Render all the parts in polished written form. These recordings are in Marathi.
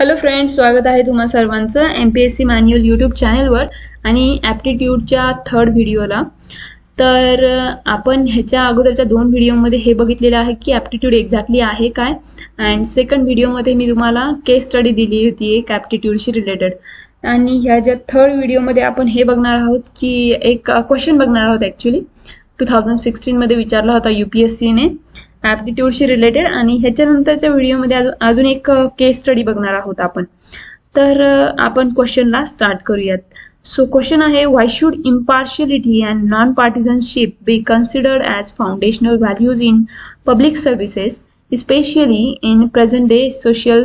हॅलो फ्रेंड्स, स्वागत आहे तुम्हा सर्वांचं MPSC मॅन्युअल यूट्यूब चॅनलवर आणि ॲप्टिट्यूडच्या थर्ड व्हिडिओला. तर आपण ह्याच्या अगोदरच्या दोन व्हिडिओमध्ये हे बघितलेलं आहे की ॲप्टिट्यूड एक्झॅक्टली आहे काय, अँड सेकंड व्हिडिओमध्ये मी तुम्हाला केस स्टडी दिली होती एक ॲप्टिट्यूडशी रिलेटेड. आणि ह्या ज्या थर्ड व्हिडिओमध्ये आपण हे बघणार आहोत की एक क्वेश्चन बघणार आहोत. ॲक्च्युली 2016 मध्ये विचारला होता UPSCने ॲप्टिट्यूडशी रिलेटेड, आणि ह्याच्यानंतरच्या व्हिडिओमध्ये अजून एक केस स्टडी बघणार आहोत आपण. तर आपण क्वेश्चनला स्टार्ट करूयात. सो क्वेश्चन आहे, why should impartiality and non partisanship be considered as foundational values in public services, especially in present day socio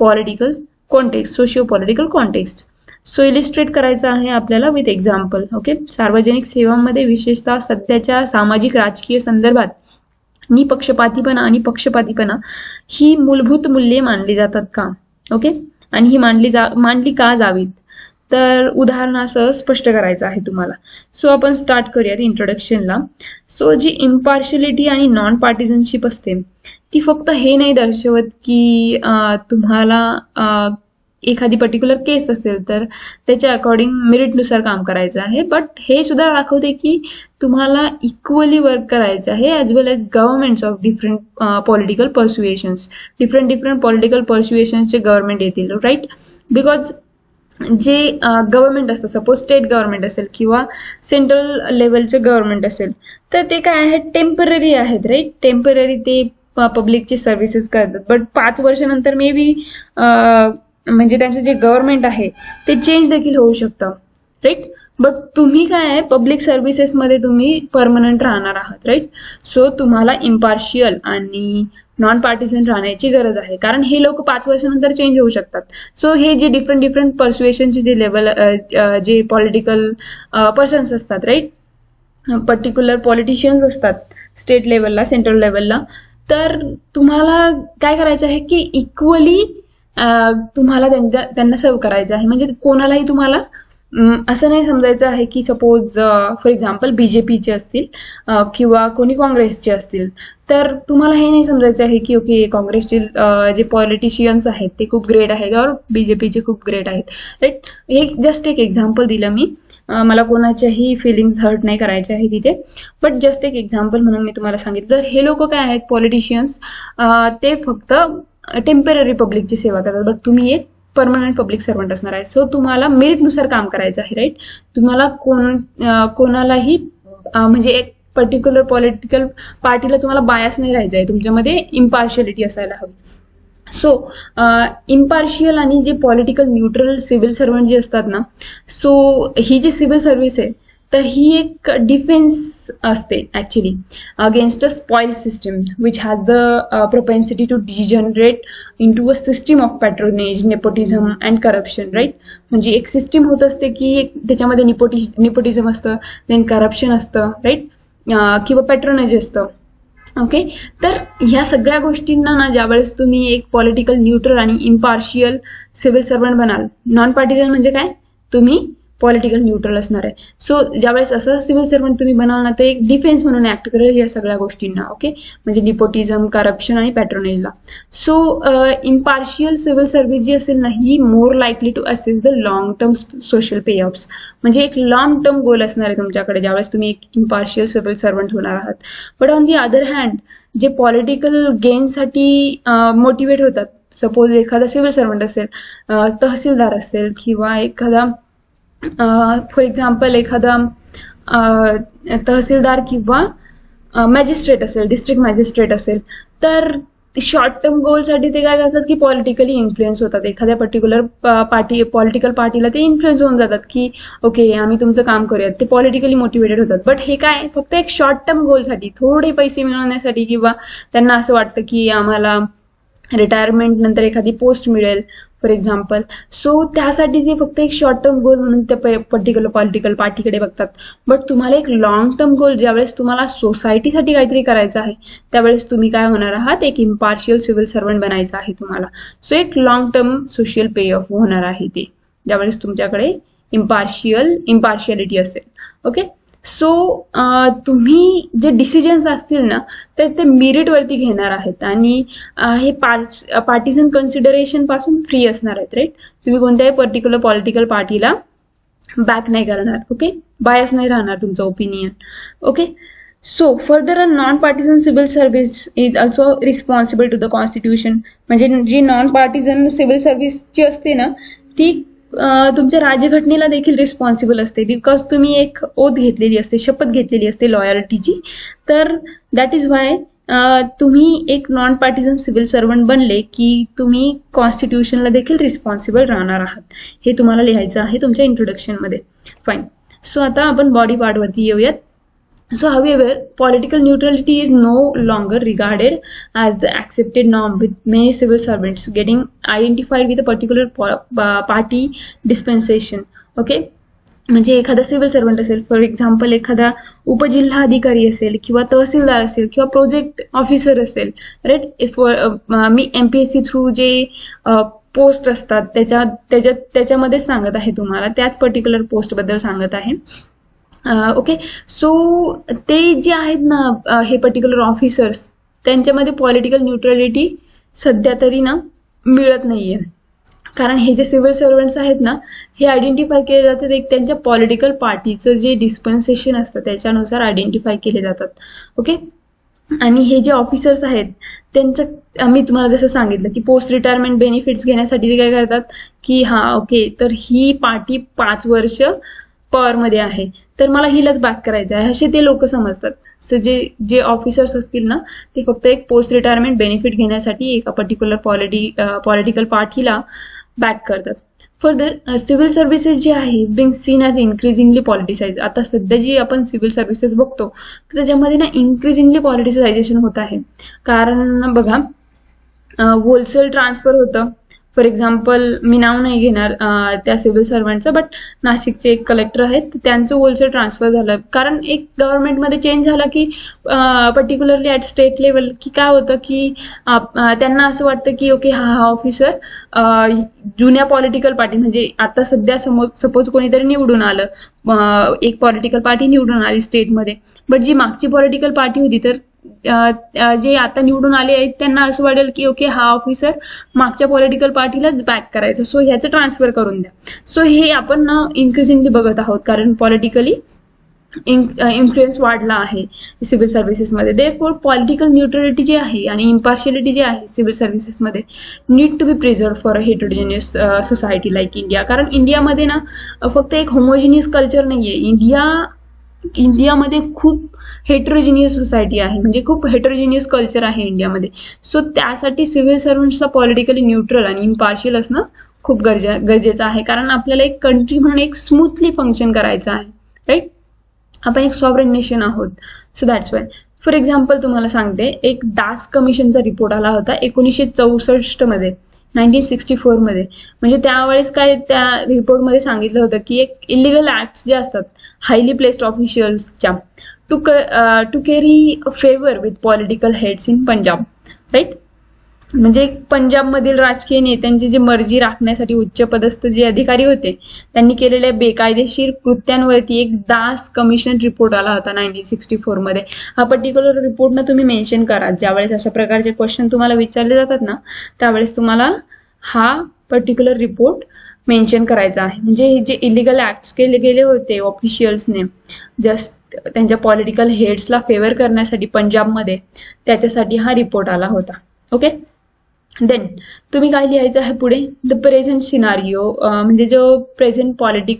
political context. So illustrate करायचं आहे आपल्याला विथ एक्झाम्पल. ओके, सार्वजनिक सेवांमध्ये विशेषतः सध्याच्या सामाजिक राजकीय संदर्भात निपक्षपातीपणा आणि पक्षपातीपणा ही मूलभूत मूल्ये मानली जातात का? ओके, आणि ही मांडली का जावीत? तर उदाहरणासह स्पष्ट करायचं आहे तुम्हाला. सो आपण स्टार्ट करूयात इंट्रोडक्शनला. सो जी इम्पार्शियलिटी आणि नॉन पार्टिझनशिप असते ती फक्त हे नाही दर्शवत की तुम्हाला एखादी पर्टिक्युलर केस असेल तर त्याच्या अकॉर्डिंग मेरिटनुसार काम करायचं आहे, बट हे सुद्धा दाखवते की तुम्हाला इक्वली वर्क करायचं आहे as well as governments of different political persuasions. Different political पर्स्युएशन्सचे गव्हर्नमेंट येतील, राईट? बिकॉज जे गव्हर्नमेंट असतं, सपोज स्टेट गव्हर्नमेंट असेल किंवा सेंट्रल लेवलचे गव्हर्नमेंट असेल, तर ते काय आहेत, टेम्पररी आहेत, राईट? टेम्पररी ते पब्लिकचे सर्व्हिसेस करतात, बट 5 वर्षानंतर मे बी म्हणजे त्यांचं जे गव्हर्नमेंट आहे ते चेंज देखील होऊ शकतं, राईट? बट तुम्ही काय आहे, पब्लिक सर्व्हिसेसमध्ये तुम्ही परमनंट राहणार आहात, राईट? सो तुम्हाला इम्पार्शियल आणि नॉन पार्टिझन राहण्याची गरज आहे, कारण हे लोक 5 वर्षानंतर चेंज होऊ शकतात. सो हे जे डिफरंट पर्स्युएशनचे जे लेवल जे पॉलिटिकल पर्सन्स असतात, राईट, पर्टिक्युलर पॉलिटिशियन्स असतात स्टेट लेवलला, सेंट्रल लेवलला, तर तुम्हाला काय करायचं आहे की इक्वली तुम्हाला त्यांना सर्व करायचं आहे. म्हणजे कोणालाही तुम्हाला असं नाही समजायचं आहे की सपोज फॉर एक्झाम्पल BJPचे असतील किंवा कोणी काँग्रेसचे असतील, तर तुम्हाला हे नाही समजायचं आहे की ओके काँग्रेसचे जे पॉलिटिशियन्स आहेत ते खूप ग्रेट आहेत और BJPचे खूप ग्रेट आहेत, राईट? हे जस्ट एक एक्झाम्पल दिलं मी, मला कोणाच्याही फिलिंग्स हर्ट नाही करायचे आहे तिथे, बट जस्ट एक एक्झाम्पल म्हणून मी तुम्हाला सांगितलं. तर हे लोक काय आहेत, पॉलिटिशियन्स, ते फक्त टेम्पररी पब्लिकची सेवा करतात, बट तुम्ही एक परमनंट पब्लिक सर्वंट असणार आहे. सो तुम्हाला मेरिटनुसार काम करायचं आहे, राईट? तुम्हाला कोणालाही म्हणजे एक पर्टिक्युलर पॉलिटिकल पार्टीला तुम्हाला बायस नाही राहायचं आहे, तुमच्यामध्ये इम्पार्शियलिटी असायला हवी. सो इम्पार्शियल आणि जे पॉलिटिकल न्यूट्रल सिव्हिल सर्वंट जे असतात ना, सो ही जी सिव्हिल सर्व्हिस आहे तर ही एक डिफेन्स असते actually against a spoil system which has the propensity to degenerate into a system of patronage, nepotism and corruption, right? म्हणजे एक सिस्टीम होत असते की त्याच्यामध्ये निपोटिझम असतं, देन करप्शन असतं, राईट, किंवा पॅट्रोनेज असतं. ओके, तर ह्या सगळ्या गोष्टींना ना ज्यावेळेस तुम्ही एक पॉलिटिकल न्यूट्रल आणि इम्पार्शियल सिव्हिल सर्वंट बनाल, नॉन पार्टिझन म्हणजे काय, तुम्ही पॉलिटिकल न्यूट्रल असणार आहे. सो ज्यावेळेस असं सिव्हिल सर्वंट तुम्ही बनाल ना, तर एक डिफेन्स म्हणून ऍक्ट करेल या सगळ्या गोष्टींना. ओके, म्हणजे निपोटिझम, करप्शन आणि पॅट्रोनेजला. सो इम्पार्शियल सिव्हिल सर्व्हिस जी असेल ना, ही more likely to assess the long term social payoffs. म्हणजे एक लॉंग टर्म गोल असणार आहे तुमच्याकडे ज्यावेळेस तुम्ही एक इम्पार्शियल सिव्हिल सर्वंट होणार आहात. But on the other hand जे पॉलिटिकल गेनसाठी मोटिवेट होतात, सपोज एखादा सिव्हिल सर्वंट असेल, तहसीलदार असेल किंवा एखादा फॉर एक्झाम्पल एखादा तहसीलदार किंवा मॅजिस्ट्रेट असेल, डिस्ट्रिक्ट मॅजिस्ट्रेट असेल, तर शॉर्ट टर्म गोलसाठी ते काय करतात की पॉलिटिकली इन्फ्लुएन्स होतात. एखाद्या पर्टिक्युलर पॉलिटिकल पार्टीला ते इन्फ्लुएन्स होऊन जातात की ओके आम्ही तुमचं काम करूयात, ते पॉलिटिकली मोटिवेटेड होतात. बट हे काय, फक्त एक शॉर्ट टर्म गोलसाठी, थोडे पैसे मिळवण्यासाठी, किंवा त्यांना असं वाटतं की आम्हाला रिटायरमेंट नंतर एखादी पोस्ट मिळेल फॉर एक्झाम्पल. सो त्यासाठी ते फक्त एक शॉर्ट टर्म गोल म्हणून त्या पर्टिक्युलर पॉलिटिकल पार्टीकडे बघतात. बट तुम्हाला एक लॉंग टर्म गोल, ज्यावेळेस तुम्हाला सोसायटीसाठी काहीतरी करायचं आहे, त्यावेळेस तुम्ही काय होणार आहात, एक इम्पार्शियल सिव्हिल सर्वंट बनायचं आहे तुम्हाला. सो एक long term social payoff होणार आहे ते, ज्यावेळेस तुमच्याकडे इम्पार्शियलिटी असेल. ओके, सो तुम्ही जे डिसिजन्स असतील ना तर ते मेरिटवरती घेणार आहेत आणि हे पार्टिसन कन्सिडरेशन पासून फ्री असणार आहेत, राईट. तुम्ही कोणत्याही पर्टिक्युलर पॉलिटिकल पार्टीला बॅक नाही करणार, ओके. बायस नाही राहणार तुमचं opinion, okay. So further a non partisan civil service is also responsible to the constitution. म्हणजे जी नॉन पार्टिझन सिव्हिल सर्व्हिस जी असते ना ती तुमच्या राज्यघटनेला देखील रिस्पॉन्सिबल असते, बिकॉज तुम्ही एक ओथ घेतलेली असते, शपथ घेतलेली असते लॉयल्टीची. तर दॅट इज व्हाय तुम्ही एक नॉन पार्टिझन सिव्हिल सर्वंट बनले की तुम्ही कॉन्स्टिट्यूशनला देखील रिस्पॉन्सिबल राहणार आहात. हे तुम्हाला लिहायचं आहे तुमच्या इंट्रोडक्शनमध्ये. फाईन. सो आता आपण बॉडी पार्टवरती येऊयात. So, however, political neutrality is no longer regarded as the accepted norm, with many civil servants getting identified with a particular party dispensation. Okay? म्हणजे एखादा सिव्हिल सर्वंट असेल, फॉर एक्झाम्पल एखादा उपजिल्हा अधिकारी असेल किंवा तहसीलदार असेल किंवा प्रोजेक्ट ऑफिसर असेल, राईट. मी MPSC थ्रू जे पोस्ट असतात त्याच्यामध्ये सांगत आहे तुम्हाला, त्याच पर्टिक्युलर पोस्टबद्दल सांगत आहे. ओके. सो ते जे आहेत ना हे पर्टिक्युलर ऑफिसर्स, त्यांच्यामध्ये पॉलिटिकल न्यूट्रलिटी सध्या तरी ना मिळत नाहीये. कारण हे जे सिव्हिल सर्वंट्स आहेत ना हे आयडेंटिफाय केले जातात एक त्यांच्या पॉलिटिकल पार्टीचं जे डिस्पेन्सेशन असतं त्याच्यानुसार आयडेंटिफाय केले जातात, ओके. आणि हे जे ऑफिसर्स आहेत त्यांचं मी तुम्हाला जसं सांगितलं की पोस्ट रिटायरमेंट बेनिफिट्स घेण्यासाठी ते काय करतात की ओके, तर ही पार्टी 5 वर्ष पॉवरमध्ये आहे तर मला हिलाच बॅक करायचं आहे, असे ते लोक समजतात. सो जे ऑफिसर्स असतील ना ते फक्त एक पोस्ट रिटायरमेंट बेनिफिट घेण्यासाठी एका पर्टिक्युलर पॉलिटिकल पार्टीला बॅक करतात. फर्दर सिव्हिल सर्व्हिसेस जे आहे is being seen as increasingly politicise. आता सध्या जी आपण सिव्हिल सर्व्हिसेस बघतो तर त्याच्यामध्ये ना इन्क्रीजिंगली पॉलिटिसायझेशन होत आहे. कारण बघा होलसेल ट्रान्सफर होतं. फॉर एक्झाम्पल मी नाव नाही घेणार त्या सिव्हिल सर्वंटचं, बट नाशिकचे एक कलेक्टर आहेत त्यांचं होलसेल ट्रान्सफर झालं. कारण एक गव्हर्नमेंटमध्ये चेंज झाला की पर्टिक्युलरली ॲट स्टेट लेवल की काय होतं की त्यांना असं वाटतं की ओके हा ऑफिसर जुन्या पॉलिटिकल पार्टी म्हणजे आता सध्या सपोज कोणीतरी निवडून आलं, एक पॉलिटिकल पार्टी निवडून आली स्टेटमध्ये, बट जी मागची पॉलिटिकल पार्टी होती तर जे आता निवडून आले आहेत त्यांना असं वाटेल की ओके हा ऑफिसर मागच्या पॉलिटिकल पार्टीलाच बॅक करायचं, सो ह्याचं ट्रान्सफर करून द्या. सो हे आपण ना इन्क्रीजिंगली बघत आहोत कारण पॉलिटिकली इन्फ्लुएन्स वाढला आहे सिव्हिल सर्व्हिसेसमध्ये. देअरफॉर पॉलिटिकल न्यूट्रलिटी जी आहे आणि इम्पार्शियलिटी जी आहे सिव्हिल सर्व्हिसेसमध्ये need to be preserved for a heterogeneous society like India. कारण इंडियामध्ये ना फक्त एक होमोजिनियस कल्चर नाहीये, इंडियामध्ये खूप हेट्रोजिनियस सोसायटी आहे, म्हणजे खूप हेट्रोजिनियस कल्चर आहे इंडियामध्ये. सो त्यासाठी सिव्हिल सर्वंट्सला पॉलिटिकली न्यूट्रल आणि इम्पार्शियल असणं खूप गरजेचं आहे. कारण आपल्याला एक कंट्री म्हणून एक स्मूथली फंक्शन करायचं आहे, राईट. आपण एक सॉव्हरेन नेशन आहोत. So that's why. For example तुम्हाला सांगते, एक दास कमिशनचा रिपोर्ट आला होता 1964 मध्ये, 1964 मध्ये. म्हणजे त्यावेळेस काय त्या रिपोर्टमध्ये सांगितलं होतं की एक इलिगल ऍक्ट्स जे असतात हायली प्लेस्ड ऑफिशियल्सच्या to carry favour with political heads in Punjab, right. म्हणजे पंजाबमधील राजकीय नेत्यांची जी मर्जी राखण्यासाठी उच्चपदस्थ जे अधिकारी होते त्यांनी केलेल्या बेकायदेशीर कृत्यांवरती एक दास कमिशन रिपोर्ट आला होता 1964 मध्ये. हा पर्टिक्युलर रिपोर्ट ना तुम्ही मेन्शन करा ज्यावेळेस अशा प्रकारचे क्वेश्चन तुम्हाला विचारले जातात ना त्यावेळेस तुम्हाला हा पर्टिक्युलर रिपोर्ट मेन्शन करायचा आहे. म्हणजे हे जे इलिगल ऍक्ट्स केले गेले होते ऑफिशियल्सने जस्ट त्यांच्या पॉलिटिकल हेड्सला फेवर करण्यासाठी पंजाबमध्ये, त्याच्यासाठी हा रिपोर्ट आला होता, ओके. देन तुम्ही काय लिहायचं आहे पुढे, द प्रेझेंट सिनारिओ म्हणजे जो present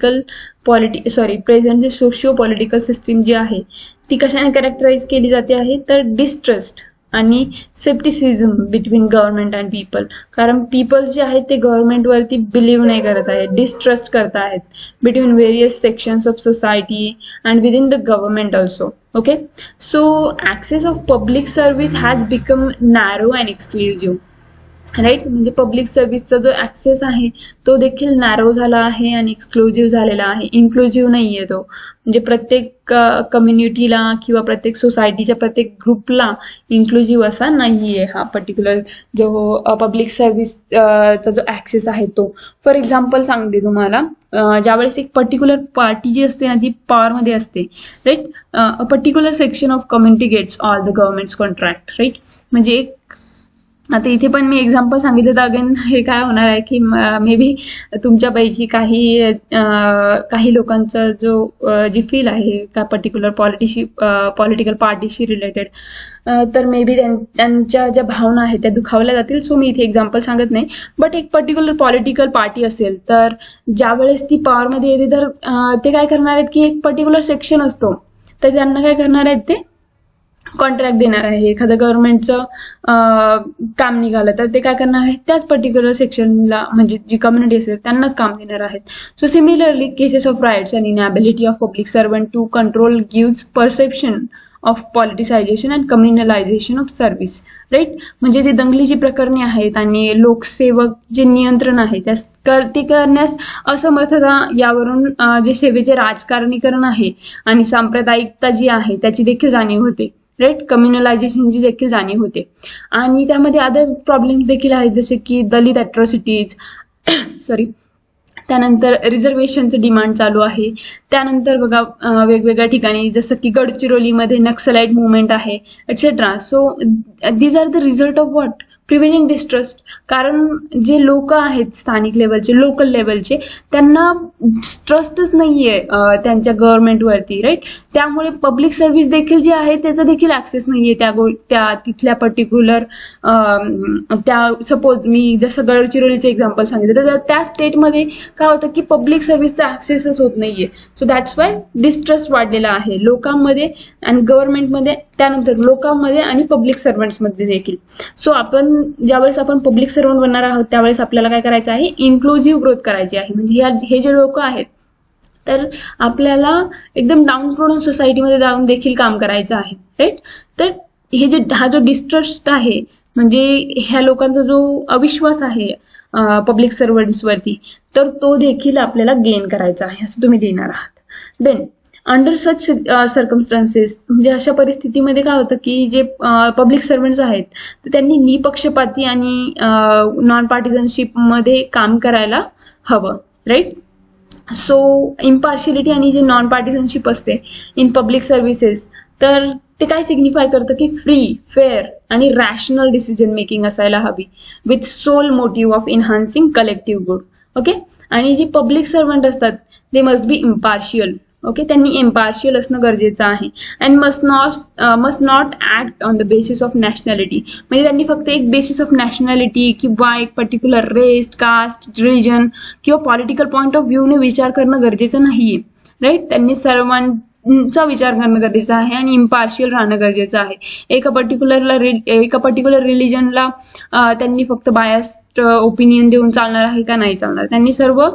present socio political system जी आहे ती कशाने कॅरेक्टराईज केली जाते आहे तर डिस्ट्रस्ट आणि scepticism between government and people. कारण पीपल्स जे आहेत ते गव्हर्नमेंटवरती बिलीव्ह नाही करत आहेत, डिस्ट्रस्ट करत आहेत between various sections of society and within the government also, okay. So access of public service has become narrow and exclusive. Right. म्हणजे पब्लिक सर्व्हिसचा जो ऍक्सेस आहे तो देखील नॅरो झाला आहे आणि एक्सक्लुझिव्ह झालेला आहे, इन्क्लुझिव्ह नाहीये तो. म्हणजे प्रत्येक कम्युनिटीला किंवा प्रत्येक सोसायटीच्या प्रत्येक ग्रुपला इन्क्लुझिव्ह असा नाहीये हा पर्टिक्युलर जो पब्लिक सर्व्हिसचा जो ऍक्सेस आहे तो. फॉर एक्झाम्पल सांगते तुम्हाला, ज्यावेळेस एक पर्टिक्युलर पार्टी जी असते ना ती पॉवरमध्ये असते, right. A particular section of community gets all the government's contract, right. म्हणजे एक आता इथे पण मी एक्झाम्पल सांगितलं तर अगेन हे काय होणार आहे की मे बी तुमच्यापैकी काही लोकांचा जी फील आहे त्या पर्टिक्युलर पॉलिटिकल पार्टीशी रिलेटेड, तर मे बी त्यांच्या ज्या भावना आहेत त्या दुखावल्या जातील. सो मी इथे एक्झाम्पल सांगत नाही. बट एक पर्टिक्युलर पॉलिटिकल पार्टी असेल तर ज्यावेळेस ती पॉवरमध्ये येते तर ते काय करणार आहेत की एक पर्टिक्युलर सेक्शन असतो तर त्यांना काय करणार आहेत ते कॉन्ट्रॅक्ट देणार आहे. एखादं गव्हर्नमेंटचं काम निघालं तर ते काय करणार आहेत त्याच पर्टिक्युलर सेक्शनला, म्हणजे जी कम्युनिटी असेल त्यांनाच काम देणार आहेत. So similarly cases of riots and inability of public servant to control gives perception of politicisation and communalisation of service, right. म्हणजे जे दंगलीची प्रकरणे आहेत आणि लोकसेवक जे नियंत्रण आहे ते करण्यास असमर्थता यावरून जे सेवेचे राजकारणीकरण आहे आणि सांप्रदायिकता जी आहे त्याची देखील जाणीव होते, राईट. कम्युनलायझेशनची देखील जाणीव होते. आणि त्यामध्ये अदर प्रॉब्लेम्स देखील आहेत जसे की दलित अॅट्रॉसिटीज सॉरी, त्यानंतर रिझर्वेशनचं डिमांड चालू आहे. त्यानंतर बघा वेगवेगळ्या ठिकाणी जसं की गडचिरोलीमध्ये नक्सलाइट मुवमेंट आहे etcetera. So these are the result of what prevailing distrust. कारण जे लोक आहेत स्थानिक लेवलचे, लोकल लेवलचे, त्यांना ट्रस्टच नाहीये त्यांच्या गव्हर्नमेंटवरती, राईट. त्यामुळे पब्लिक सर्व्हिस देखील जी आहे त्याचा देखील ऍक्सेस नाहीये त्या तिथल्या पर्टिक्युलर त्या सपोज मी जसं गडचिरोलीचं एक्झाम्पल सांगितलं तर त्या स्टेटमध्ये काय होतं की पब्लिक सर्व्हिसचा ऍक्सेसच होत नाहीये. सो दॅट्स वाय डिस्ट्रस्ट वाढलेला आहे लोकांमध्ये आणि गव्हर्नमेंटमध्ये, त्यानंतर लोकांमध्ये आणि पब्लिक सर्वंट्समध्ये देखील. सो ज्यावेळेस आपण पब्लिक सर्वंट बनणार आहोत त्यावेळेस आपल्याला काय करायचं आहे, इन्क्लुझिव्ह ग्रोथ करायची आहे. म्हणजे हे जे लोक आहेत तर आपल्याला एकदम डाऊन प्रोडन सोसायटीमध्ये जाऊन देखील काम करायचं आहे, राईट. तर हा जो डिस्ट्रस्ट आहे म्हणजे ह्या लोकांचा जो अविश्वास आहे पब्लिक सर्वंट्सवरती, तर तो देखील आपल्याला गेन करायचा आहे असं तुम्ही देणार आहात. देन अंडर सच सर्कमस्टान्सेस, म्हणजे अशा परिस्थितीमध्ये काय होतं की जे पब्लिक सर्वंट्स आहेत तर त्यांनी निपक्षपाती आणि नॉन पार्टिझनशिपमध्ये काम करायला हवं, राईट. सो इम्पार्शियलिटी आणि जे नॉन पार्टिझनशिप असते इन पब्लिक सर्व्हिसेस, तर ते काय सिग्निफाय करतं की फ्री, फेअर आणि रॅशनल डिसिजन मेकिंग असायला हवी with sole motive of enhancing collective good. Okay. आणि जे पब्लिक सर्वंट असतात they must be impartial. Okay. त्यांनी इम्पार्शियल असणं गरजेचं आहे. And must not act on the basis of nationality. म्हणजे त्यांनी फक्त एक बेसिस ऑफ नॅशनॅलिटी किंवा एक पर्टिक्युलर रेस, कास्ट, रिलिजन किंवा पॉलिटिकल पॉईंट ऑफ व्ह्यूने विचार करणं गरजेचं नाहीये, राईट. त्यांनी सर्वांचा विचार करणं गरजेचं आहे आणि इम्पार्शियल राहणं गरजेचं आहे. एका पर्टिक्युलर रिलिजनला त्यांनी फक्त बायस्ड ओपिनियन देऊन चालणार आहे का, नाही चालणार. त्यांनी सर्व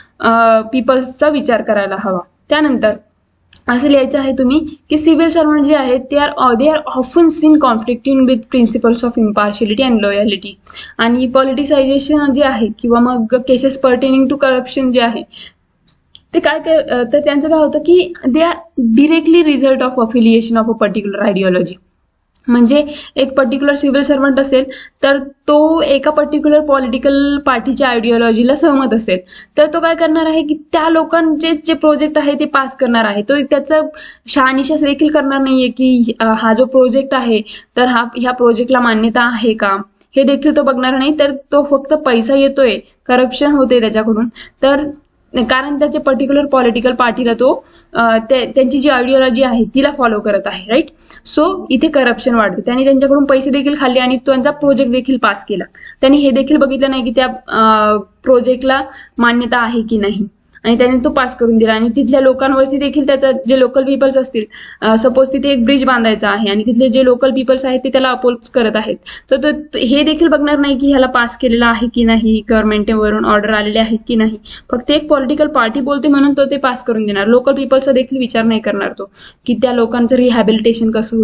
पीपल्सचा विचार करायला हवा. त्यानंतर असं लिहायचं आहे तुम्ही की सिव्हिल सर्वंट जे आहेत they are often seen conflicting with principles of impartiality and loyalty. आणि पॉलिटिसायझेशन जे आहे किंवा मग केसेस पर्टेनिंग टू करप्शन जे आहे ते तर त्यांचं काय होतं की they are directly result of affiliation of a particular ideology. म्हणजे एक पर्टिक्युलर सिव्हिल सर्वंट असेल तर तो एका पर्टिक्युलर पॉलिटिकल पार्टीच्या आयडिओलॉजीला सहमत असेल तर तो काय करणार आहे की त्या लोकांचे जे प्रोजेक्ट आहे ते पास करणार आहे. तो त्याचं शहानिशा देखील करणार नाहीये की हा जो प्रोजेक्ट आहे तर ह्या प्रोजेक्टला मान्यता आहे का हे देखील तो बघणार नाही. तर तो फक्त पैसा येतोय, करप्शन होते त्याच्याकडून, तर कारण त्याच्या पर्टिक्युलर पॉलिटिकल पार्टीला तो त्यांची जी आयडिओलॉजी आहे तिला फॉलो करत आहे, राईट. सो इथे करप्शन वाढते. त्यांनी त्यांच्याकडून पैसे देखील खाल्ले आणि त्यांचा प्रोजेक्ट देखील पास केला. त्यांनी हे देखील बघितलं नाही की त्या प्रोजेक्टला मान्यता आहे की नाही आणि त्याने तो पास करून दिला. आणि तिथल्या लोकांवरती देखील त्याचा जे लोकल पीपल्स असतील, सपोज तिथे एक ब्रिज बांधायचा आहे आणि तिथले जे लोकल पीपल्स आहेत ते त्याला अपोज करत आहेत, तर हे देखील बघणार नाही की ह्याला पास केलेला आहे की नाही, गव्हर्नमेंटवरून ऑर्डर आलेले आहेत की नाही. फक्त एक पॉलिटिकल पार्टी बोलते म्हणून तो ते पास करून देणार. लोकल पीपल्सचा देखील विचार नाही करणार तो की त्या लोकांचं रिहॅबिलिटेशन कसं होईल,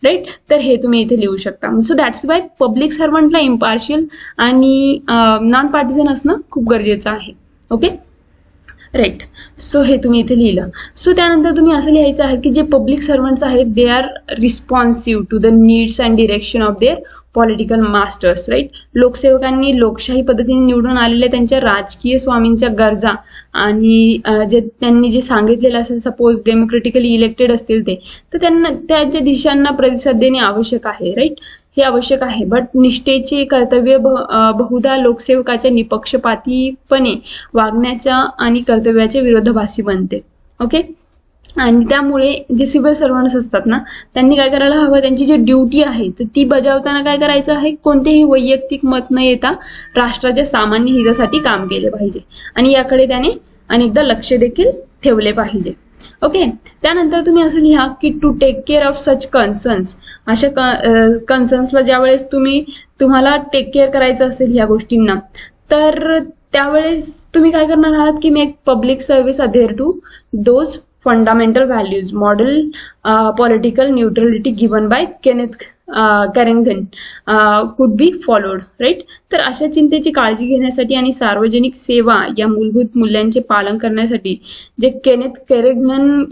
राईट. तर हे तुम्ही इथे लिहू शकता. सो दॅट्स वाय पब्लिक सर्वंटला इम्पार्शियल आणि नॉन पार्टिझन असणं खूप गरजेचं आहे. Okay, right. सो हे तुम्ही इथे लिहिलं. सो त्यानंतर तुम्ही असं लिहायचं आहे की जे पब्लिक सर्वंट्स आहेत they are responsive to the needs and direction of their political masters. Right. लोकसेवकांनी लोकशाही पद्धतीने निवडून आलेल्या त्यांच्या राजकीय स्वामींच्या गरजा आणि जे त्यांनी जे सांगितलेलं असेल, सपोज डेमोक्रेटिकली इलेक्टेड असतील ते, तर त्यांना त्यांच्या दिशांना प्रतिसाद देणे आवश्यक आहे. राईट. हे आवश्यक आहे. बट निष्ठेचे कर्तव्य बहुधा लोकसेवकाच्या निपक्षपातीपणे वागण्याच्या आणि कर्तव्याच्या विरोधाभासी बनते. ओके. आणि त्यामुळे जे सिव्हिल सर्वंट्स असतात ना, त्यांनी काय करायला हवं, त्यांची जी ड्युटी आहे तर ती बजावताना काय करायचं आहे, कोणतेही वैयक्तिक मत न येता राष्ट्राच्या सामान्य हितासाठी काम केले पाहिजे आणि याकडे त्याने अनेकदा लक्ष देखील ठेवले पाहिजे. ओके. त्यानंतर तुम्ही असं लिहा की to take care of such concerns. अशा कन्सर्न्सला ज्यावेळेस तुम्हाला टेक केअर करायचं असेल ह्या गोष्टींना, तर त्यावेळेस तुम्ही काय करणार आहात की make public service adhere to those fundamental values model political neutrality given by Kenneth Kernaghan could be followed. Right. तर अशा चिंतेची काळजी घेण्यासाठी आणि सार्वजनिक सेवा या मूलभूत मूल्यांचे पालन करण्यासाठी जे केनेथ केरेगन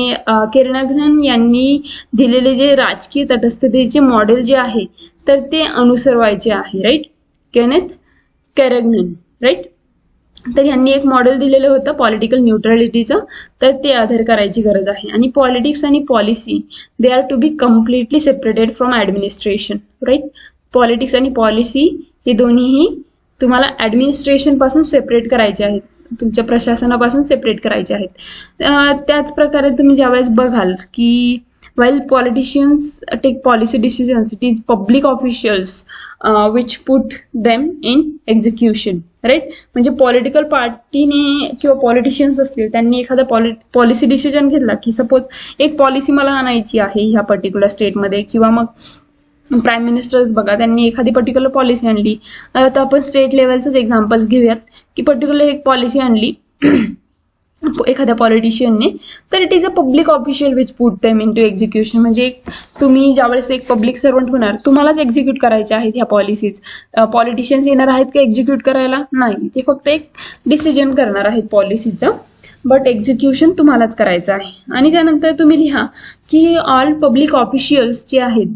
यांनी दिलेले जे राजकीय तटस्थतेचे मॉडेल जे आहे तर ते अनुसरवायचे आहे. राईट. Kenneth Kernaghan. राईट. तर यांनी एक मॉडेल दिलेलं होतं पॉलिटिकल न्यूट्रलिटीचं, तर ते आधार करायची गरज आहे. आणि पॉलिटिक्स आणि policy they are to be completely separated from administration. Right. Politics आणि पॉलिसी हे दोन्हीही तुम्हाला ऍडमिनिस्ट्रेशन पासून सेपरेट करायचे आहेत, तुमच्या प्रशासनापासून सेपरेट करायचे आहेत. त्याच प्रकारे तुम्ही ज्यावेळेस बघाल की while politicians take policy decisions, it is public officials which put them in execution. Right. म्हणजे पॉलिटिकल पार्टीने किंवा पॉलिटिशियन्स असतील त्यांनी एखादा पॉलिसी डिसिजन घेतला की सपोज एक पॉलिसी मला आणायची आहे ह्या पर्टिक्युलर स्टेटमध्ये, किंवा मग प्राईम मिनिस्टर्स बघा त्यांनी एखादी पर्टिक्युलर पॉलिसी आणली. तर आपण स्टेट लेवलचंच एक्झाम्पल्स घेऊयात की पर्टिक्युलर एक पॉलिसी आणली एखाद्या पॉलिटिशियनने, तर it is a public official which put them into execution. म्हणजे तुम्ही ज्यावेळेस एक पब्लिक सर्वंट होणार तुम्हालाच एक्झिक्यूट करायच्या आहेत ह्या पॉलिसीज. पॉलिटिशियन्स येणार आहेत का एक्झिक्यूट करायला? नाही, ते फक्त एक डिसिजन करणार आहेत पॉलिसीचं, बट एक्झिक्युशन तुम्हालाच करायचं आहे. आणि त्यानंतर तुम्ही लिहा की ऑल पब्लिक ऑफिशियल्स जे आहेत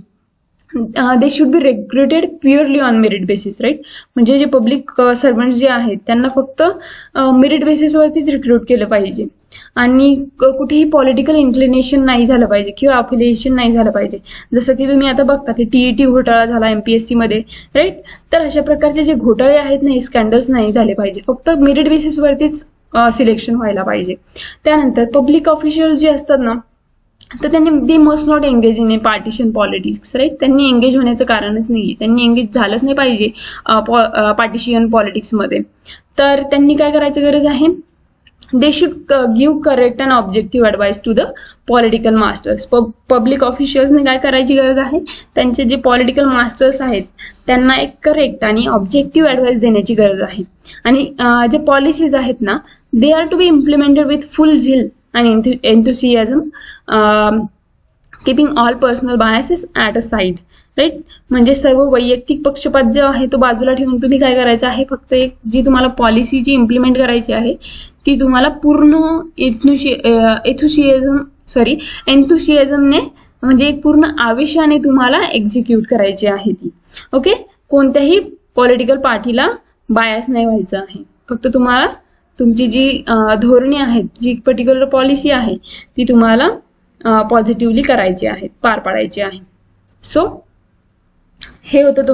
they should be recruited purely on merit basis. Right. म्हणजे जे पब्लिक सर्वंट जे आहेत त्यांना फक्त मेरिट बेसिसवरतीच रिक्रूट केलं पाहिजे आणि कुठेही पॉलिटिकल इन्क्लिनेशन नाही झालं पाहिजे किंवा अफिलिएशन नाही झालं पाहिजे. जसं की तुम्ही आता बघता की टीईटी घोटाळा झाला एमपीएससी मध्ये. राईट. तर अशा प्रकारचे जे घोटाळे आहेत ना, हे स्कॅन्डल्स नाही झाले पाहिजे, फक्त मेरिट बेसिसवरतीच सिलेक्शन व्हायला पाहिजे. त्यानंतर पब्लिक ऑफिशियल जे असतात ना, तर त्यांनी they must not engage in a partisan politics. Right. त्यांनी एंगेज होण्याचं कारणच नाही, त्यांनी एंगेज झालंच नाही पाहिजे पार्टिशियन पॉलिटिक्समध्ये. तर त्यांनी काय करायची गरज आहे, they should give correct and objective advice to the political masters. Public ऑफिशियल्सने काय करायची गरज आहे, त्यांचे जे पॉलिटिकल मास्टर्स आहेत त्यांना एक करेक्ट आणि ऑब्जेक्टिव्ह ॲडवाइस देण्याची गरज आहे. आणि जे पॉलिसीज आहेत ना, they are to be implemented with full zeal and enthusiasm, keeping all personal biases at a side. Right. म्हणजे सर्व वैयक्तिक पक्षपात जो आहे तो बाजूला ठेवून तुम्ही काय करायचं आहे, फक्त एक जी तुम्हाला पॉलिसी जी इम्प्लिमेंट करायची आहे ती तुम्हाला पूर्ण एन्थुसियाझमने म्हणजे एक पूर्ण आवेशाने तुम्हाला एक्झिक्यूट करायची आहे ती. ओके. कोणत्याही पॉलिटिकल पार्टीला बायस नाही व्हायचं आहे, फक्त तुम्हाला तुमची जी धोरणे आहेत, जी पर्टिक्युलर पॉलिसी आहे ती तुम्हाला पॉझिटिव्हली करायची आहे, पार पाडायची आहे. सो हे होतं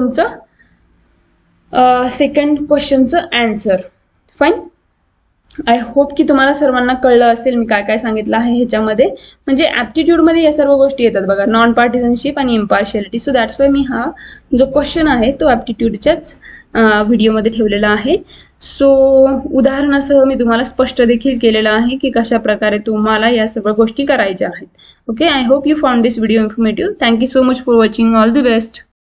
तुमचं सेकंड क्वेश्चनचं आन्सर. फाईन. आय होप की तुम्हाला सर्वांना कळलं असेल मी काय काय सांगितलं आहे ह्याच्यामध्ये. म्हणजे ॲप्टिट्यूडमध्ये या सर्व गोष्टी येतात बघा, नॉन पार्टिझनशिप आणि इम्पार्शियलिटी. सो दॅट्स वाय मी हा जो क्वेश्चन आहे तो ॲप्टिट्यूडच्याच व्हिडिओमध्ये ठेवलेला आहे. सो उदाहरणासह मी तुम्हाला स्पष्ट देखील केलेलं आहे की कशा प्रकारे तुम्हाला या सर्व गोष्टी करायच्या आहेत. Okay. I hope you found this video informative. Thank you so much for watching. All the best.